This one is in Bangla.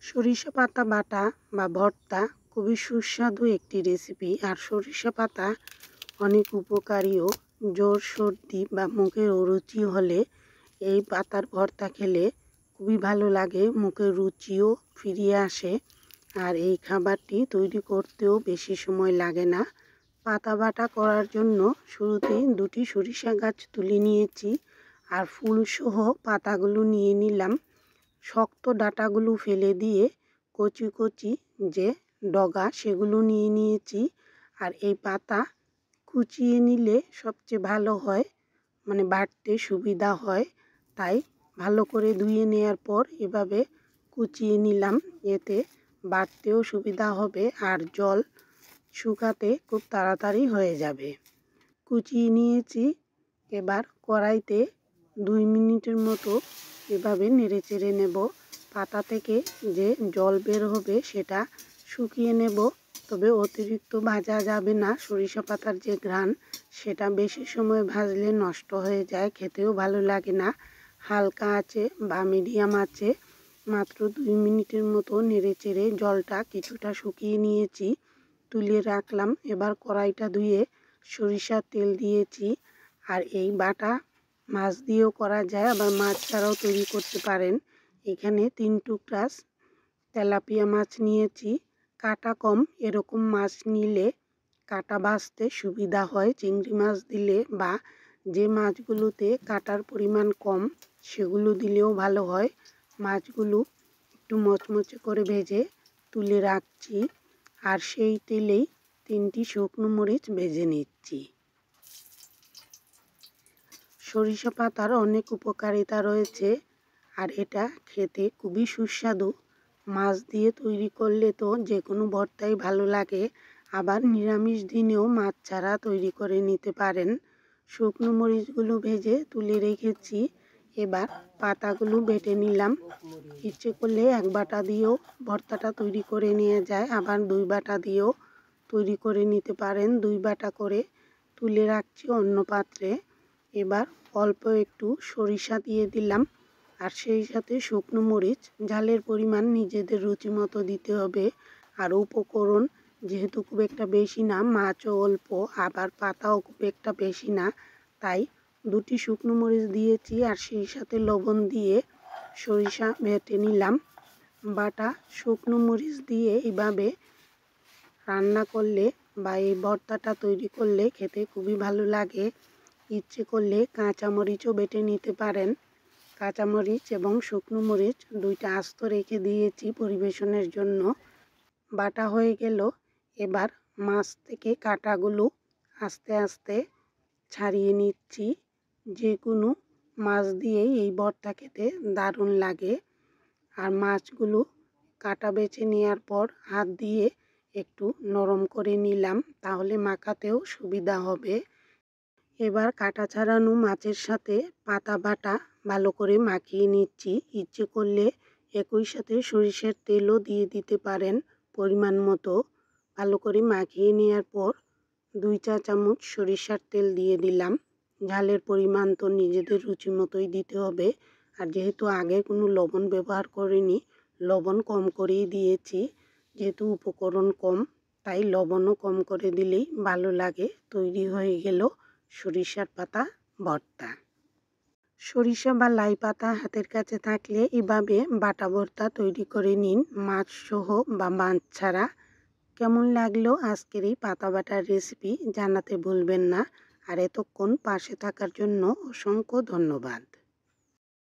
সরিষা পাতা বাটা বা ভর্তা খুবই সুস্বাদু একটি রেসিপি। আর সরিষা পাতা অনেক উপকারীও। জ্বর, সর্দি বা মুখের অরুচি হলে এই পাতার ভর্তা খেলে খুবই ভালো লাগে, মুখের রুচিও ফিরিয়ে আসে। আর এই খাবারটি তৈরি করতেও বেশি সময় লাগে না। পাতা বাটা করার জন্য শুরুতেই দুটি সরিষা গাছ তুলে নিয়েছি আর ফুলসহ পাতাগুলো নিয়ে নিলাম। শক্ত ডাঁটাগুলো ফেলে দিয়ে কচি কচি যে ডগা সেগুলো নিয়ে নিয়েছি। আর এই পাতা কুচিয়ে নিলে সবচেয়ে ভালো হয়, মানে বাটতে সুবিধা হয়। তাই ভালো করে ধুয়ে নেওয়ার পর এভাবে কুচিয়ে নিলাম, এতে বাটতেও সুবিধা হবে আর জল শুকাতে খুব তাড়াতাড়ি হয়ে যাবে। কুচিয়ে নিয়েছি, এবার কড়াইতে 2 মিনিটের মতো এভাবে নেড়ে চেড়ে নেব। পাতা থেকে যে জল বের হবে সেটা শুকিয়ে নেব, তবে অতিরিক্ত ভাজা যাবে না। সরিষা পাতার যে ঘ্রাণ সেটা বেশি সময় ভাজলে নষ্ট হয়ে যায়, খেতেও ভালো লাগে না। হালকা আছে বা মিডিয়াম আছে মাত্র 2 মিনিটের মতো নেড়ে চেড়ে জলটা কিছুটা শুকিয়ে নিয়েছি, তুলে রাখলাম। এবার কড়াইটা ধুয়ে সরিষার তেল দিয়েছি। আর এই বাটা মাছ দিয়েও করা যায়, আবার মাছ ছাড়াও তৈরি করতে পারেন। এখানে 3 টুকরা তেলাপিয়া মাছ নিয়েছি, কাটা কম এরকম মাছ নিলে কাটা বাছতে সুবিধা হয়। চিংড়ি মাছ দিলে বা যে মাছগুলোতে কাটার পরিমাণ কম সেগুলো দিলেও ভালো হয়। মাছগুলো একটু মচমচে করে ভেজে তুলে রাখছি আর সেই তেলেই 3টি শুকনো মরিচ ভেজে নিচ্ছি। সরিষা পাতার অনেক উপকারিতা রয়েছে আর এটা খেতে খুবই সুস্বাদু। মাছ দিয়ে তৈরি করলে তো যে কোনো ভর্তাই ভালো লাগে, আবার নিরামিষ দিনেও মাছ ছাড়া তৈরি করে নিতে পারেন। শুকনো মরিচগুলো ভেজে তুলে রেখেছি, এবার পাতাগুলো বেটে নিলাম। ইচ্ছে করলে 1 বাটা দিয়েও ভর্তাটা তৈরি করে নেওয়া যায়, আবার 2 বাটা দিয়েও তৈরি করে নিতে পারেন। 2 বাটা করে তুলে রাখছি অন্য পাত্রে। এবার অল্প একটু সরিষা দিয়ে দিলাম আর সেই সাথে শুকনো মরিচ। ঝালের পরিমাণ নিজেদের রুচি মতো দিতে হবে। আর উপকরণ যেহেতু খুব একটা বেশি না, মাছও অল্প আবার পাতাও খুব একটা বেশি না, তাই 2টি শুকনো মরিচ দিয়েছি আর সেই সাথে লবণ দিয়ে সরিষা বেটে নিলাম। বাটা শুকনো মরিচ দিয়ে এভাবে রান্না করলে বা এই ভর্তাটা তৈরি করলে খেতে খুবই ভালো লাগে। ইচ্ছে করলে কাঁচামরিচও বেটে নিতে পারেন। কাঁচামরিচ এবং শুকনো মরিচ 2টা আস্ত রেখে দিয়েছি পরিবেশনের জন্য। বাটা হয়ে গেল, এবার মাছ থেকে কাঁটাগুলো আস্তে আস্তে ছাড়িয়ে নিচ্ছি। যে কোনো মাছ দিয়েই এই ভর্তা খেতে দারুণ লাগে। আর মাছগুলো কাটা বেছে নেওয়ার পর হাত দিয়ে একটু নরম করে নিলাম, তাহলে মাখাতেও সুবিধা হবে। এবার কাটা ছাড়ানো মাছের সাথে পাতা বাটা ভালো করে মাখিয়ে নিচ্ছি। ইচ্ছে করলে একই সাথে সরিষার তেলও দিয়ে দিতে পারেন পরিমাণ মতো। ভালো করে মাখিয়ে নেওয়ার পর 2 চা চামচ সরিষার তেল দিয়ে দিলাম। ঝালের পরিমাণ তো নিজেদের রুচি মতোই দিতে হবে। আর যেহেতু আগে কোনো লবণ ব্যবহার করিনি, লবণ কম করেই দিয়েছি। যেহেতু উপকরণ কম তাই লবণও কম করে দিলেই ভালো লাগে। তৈরি হয়ে গেল সরিষার পাতা ভর্তা। সরিষা বা লাই পাতা হাতের কাছে থাকলে এভাবে বাটা ভর্তা তৈরি করে নিন, মাছ সহ বা মাছ ছাড়া। কেমন লাগলো আজকের এই পাতা বাটার রেসিপি জানাতে ভুলবেন না। আর এতক্ষণ পাশে থাকার জন্য অসংখ্য ধন্যবাদ।